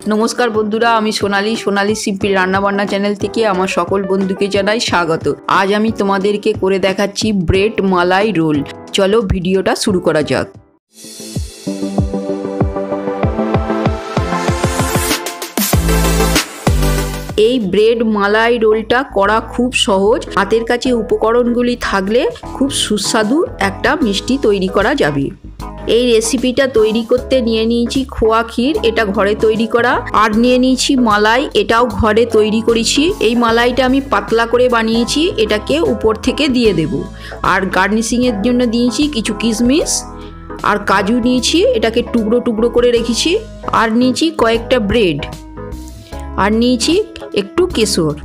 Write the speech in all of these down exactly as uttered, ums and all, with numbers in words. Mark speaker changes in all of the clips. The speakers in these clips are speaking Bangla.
Speaker 1: नमस्कार बंधुरा आमी सोनाली सोनाली सिम्पल रान्ना बान्ना चैनल थेके आमार सकल बंधुके जानाई स्वागत। आज आमी तोमादेरके करे देखाच्छि ब्रेड मालाई रोल। चलो भिडियोटा शुरू करा जाक। এই ব্রেড মালাই রোলটা করা খুব সহজ। হাতের কাছে উপকরণগুলি থাকলে খুব সুস্বাদু একটা মিষ্টি তৈরি করা যাবে। এই রেসিপিটা তৈরি করতে নিয়ে নিয়েছি খোয়া ক্ষীর, এটা ঘরে তৈরি করা, আর নিয়ে নিয়েছি মালাই, এটাও ঘরে তৈরি করেছি। এই মালাইটা আমি পাতলা করে বানিয়েছি, এটাকে উপর থেকে দিয়ে দেব। আর গার্নিশিংয়ের জন্য দিয়েছি কিছু কিশমিশ আর কাজু নিয়েছি, এটাকে টুকরো টুকরো করে রেখেছি। আর নিয়েছি কয়েকটা ব্রেড, আর নিয়েছি একটু কেশর।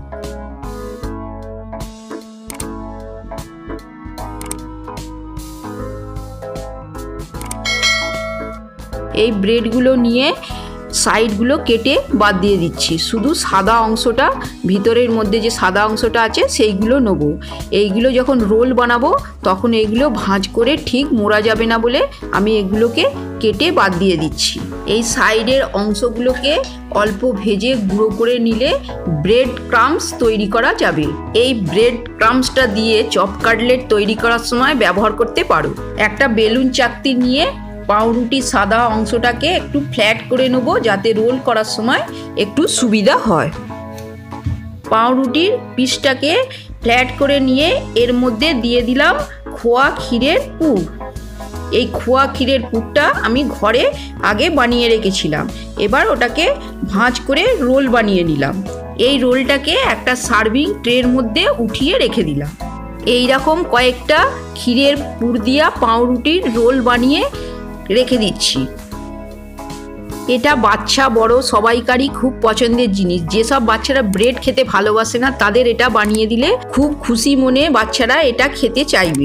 Speaker 1: এই ব্রেডগুলো নিয়ে সাইডগুলো কেটে বাদ দিয়ে দিচ্ছি, শুধু সাদা অংশটা, ভিতরের মধ্যে যে সাদা অংশটা আছে সেইগুলো নেব। এইগুলো যখন রোল বানাবো তখন এইগুলো ভাঁজ করে ঠিক মোড়া যাবে না বলে আমি এগুলোকে কেটে বাদ দিয়ে দিচ্ছি। এই সাইডের অংশগুলোকে অল্প ভেজে গুঁড়ো করে নিলে ব্রেড ক্রাম্বস তৈরি করা যাবে। এই ব্রেড ক্রাম্বসটা দিয়ে চপ কাটলেট তৈরি করার সময় ব্যবহার করতে পারো। একটা বেলুন চাকতি নিয়ে পাউরুটির সাদা অংশটাকে একটু ফ্ল্যাট করে নেব যাতে রোল করার সময় একটু সুবিধা হয়। পাউরুটির পিসটাকে ফ্ল্যাট করে নিয়ে এর মধ্যে দিয়ে দিলাম খোয়া ক্ষীরের পুর। এই খোয়া ক্ষীরের পুরটা আমি ঘরে আগে বানিয়ে রেখেছিলাম, এবার ওটাকে ভাঁজ করে রোল বানিয়ে নিলাম। এই রোলটাকে একটা সার্ভিং ট্রের মধ্যে উঠিয়ে রেখে দিলাম। এই রকম কয়েকটা ক্ষীরের পুর দিয়া পাউরুটির রোল বানিয়ে রেখে দিচ্ছি। এটা বাচ্চা বড় সবাইকারই খুব পছন্দের জিনিস। যেসব বাচ্চারা ব্রেড খেতে ভালোবাসে না তাদের এটা বানিয়ে দিলে খুব খুশি মনে বাচ্চারা এটা খেতে চাইবে।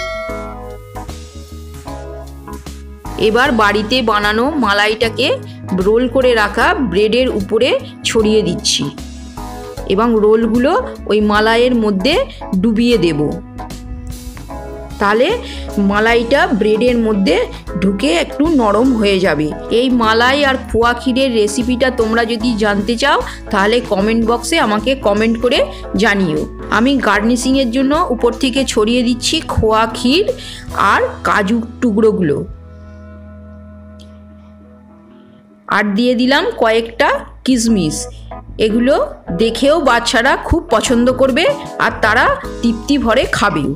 Speaker 1: এবার বাড়িতে বানানো মালাইটাকে রোল করে রাখা ব্রেডের উপরে ছড়িয়ে দিচ্ছি এবং রোলগুলো ওই মালাইয়ের মধ্যে ডুবিয়ে দেব। তাহলে মালাইটা ব্রেডের মধ্যে ঢুকে একটু নরম হয়ে যাবে। এই মালাই আর খোয়া ক্ষীরের রেসিপিটা তোমরা যদি জানতে চাও তাহলে কমেন্ট বক্সে আমাকে কমেন্ট করে জানিও। আমি গার্নিশিংয়ের জন্য উপর থেকে ছড়িয়ে দিচ্ছি খোয়া ক্ষীর আর কাজু টুকরোগুলো, আর দিয়ে দিলাম কয়েকটা কিশমিশ। এগুলো দেখেও বাচ্চারা খুব পছন্দ করবে আর তারা তৃপ্তি ভরে খাবেও।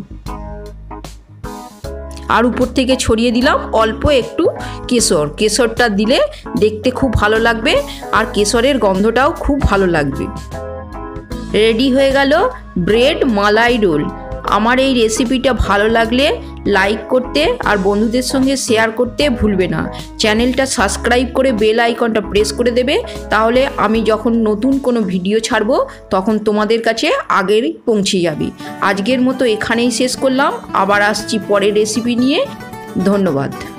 Speaker 1: আর উপর থেকে ছড়িয়ে দিলাম অল্প একটু কেশর। কেশরটা দিলে দেখতে খুব ভালো লাগবে আর কেশরের গন্ধটাও খুব ভালো লাগবে। রেডি হয়ে গেল ব্রেড মালাই রোল। আমার এই রেসিপিটা ভালো লাগলে লাইক করতে আর বন্ধুদের সঙ্গে শেয়ার করতে ভুলবে না। চ্যানেলটা সাবস্ক্রাইব করে বেল আইকনটা প্রেস করে দেবে, তাহলে আমি যখন নতুন কোনো ভিডিও ছাড়বো তখন তোমাদের কাছে আগের পৌঁছে যাবে। আজকের মতো এখানেই শেষ করলাম, আবার আসছি পরের রেসিপি নিয়ে। ধন্যবাদ।